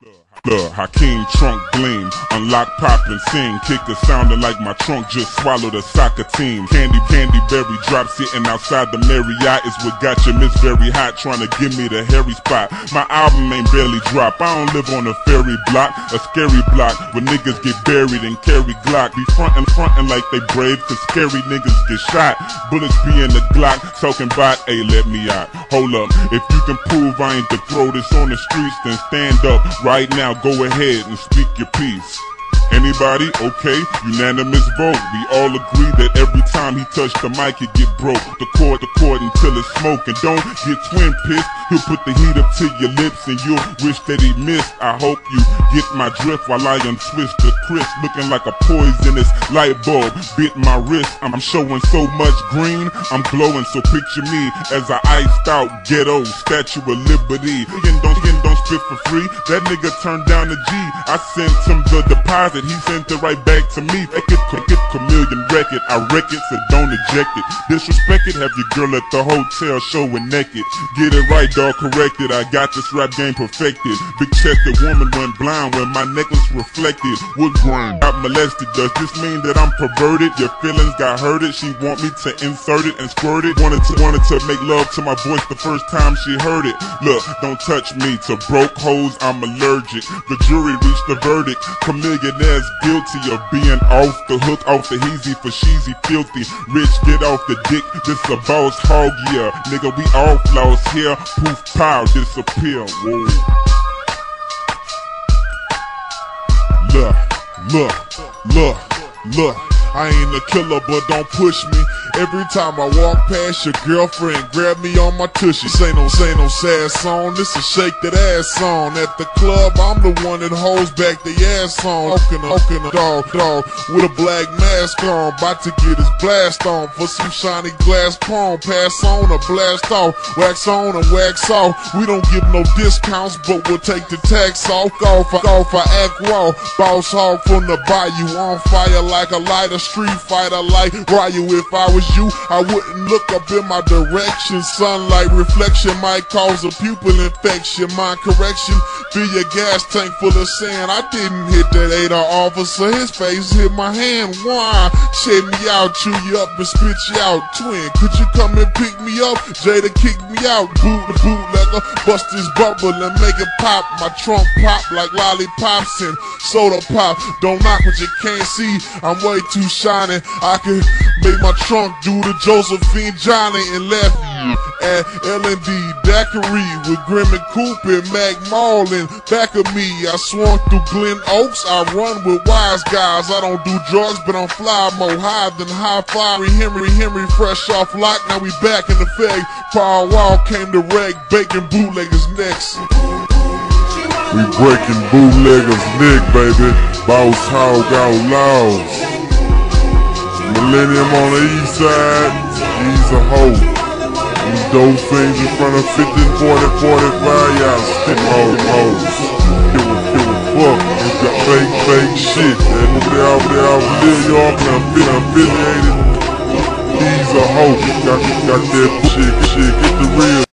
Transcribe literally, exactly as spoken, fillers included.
Look, Hakeem trunk gleam, unlock, pop and sing, kicker sounding like my trunk just swallowed a soccer team. Candy, candy berry drop sitting outside the Marriott is what got your miss very hot, trying to give me the hairy spot. My album ain't barely drop, I don't live on a fairy block, a scary block where niggas get buried and carry Glock. Be frontin', frontin' like they brave, cause scary niggas get shot. Bullets be in the Glock, talking about, hey, let me out. Hold up, if you can prove I ain't to throw this on the streets, then stand up right now. Go ahead and speak your piece. Anybody? Okay, unanimous vote. We all agree that every time he touch the mic, he get broke. The cord, the cord until it's smoke. And don't get twin pissed. He'll put the heat up to your lips and you'll wish that he missed. I hope you get my drift while I untwist the crisp, looking like a poisonous light bulb. Bit my wrist. I'm showing so much green, I'm glowing. So picture me as I iced out ghetto Statue of Liberty. Again, don't, again, don't spit for free. That nigga turned down the G. I sent him the deposit. He sent it right back to me. Make it, make it, chameleon record. I wreck it, so don't eject it. Disrespect it, have your girl at the hotel showing naked. Get it right, dog, correct it. I got this rap game perfected. Big chested woman went blind when my necklace reflected. Wood grain, got molested. Does this mean that I'm perverted? Your feelings got hurted. She want me to insert it and squirt it. Wanted to, wanted to make love to my voice the first time she heard it. Look, don't touch me. To broke hoes, I'm allergic. The jury reached the verdict. Chameleonaire guilty of being off the hook, off the heezy for sheezy, filthy. Rich, get off the dick, this a boss hog, yeah. Nigga, we all flaws here. Poof, pow, disappear, whoa. Look, look, look, look. I ain't a killer, but don't push me. Every time I walk past your girlfriend, grab me on my tushy. This ain't no, this ain't no sad song, this a shake that ass song. At the club, I'm the one that holds back the ass on. Hawking a, hawking a dog, dog, with a black mask on. About to get his blast on for some shiny glass palm. Pass on or blast off, wax on and wax off. We don't give no discounts, but we'll take the tax off. Off, off, I act raw. Boss hog from the bayou, on fire like a lighter. Street fighter like Ryu. If I was you, I wouldn't look up in my direction. Sunlight reflection might cause a pupil infection. My correction, fill your gas tank full of sand. I didn't hit that eight officer, his face hit my hand. Why? Shade me out, chew you up and spit you out. Twin, could you come and pick me up? Jada kick me out. Boot the bootlegger, bust this bubble and make it pop. My trunk pop like lollipops and soda pop. Don't knock what you can't see, I'm way too shiny. I could make my trunk do the Josephine Johnny and left at L and D Daiquiri with Grim and Cooper, Mac Marlin back of me. I swung through Glen Oaks, I run with wise guys. I don't do drugs, but I'm fly more high than high flying Henry Henry fresh off lock. Now we back in the fag. Power Wall came to rag, baking bootleggers next. We breaking bootleggers neck, baby. Boss hog out loud. Millennium on the east side, he's a hoe. These dope things in front of fifty, forty, forty-five, y'all stick all hoes. Give a, give a fuck, it's got fake, fake shit. And over there, over there, over there, y'all been affiliated. He's a hoe, got, got that shit, shit, get the real.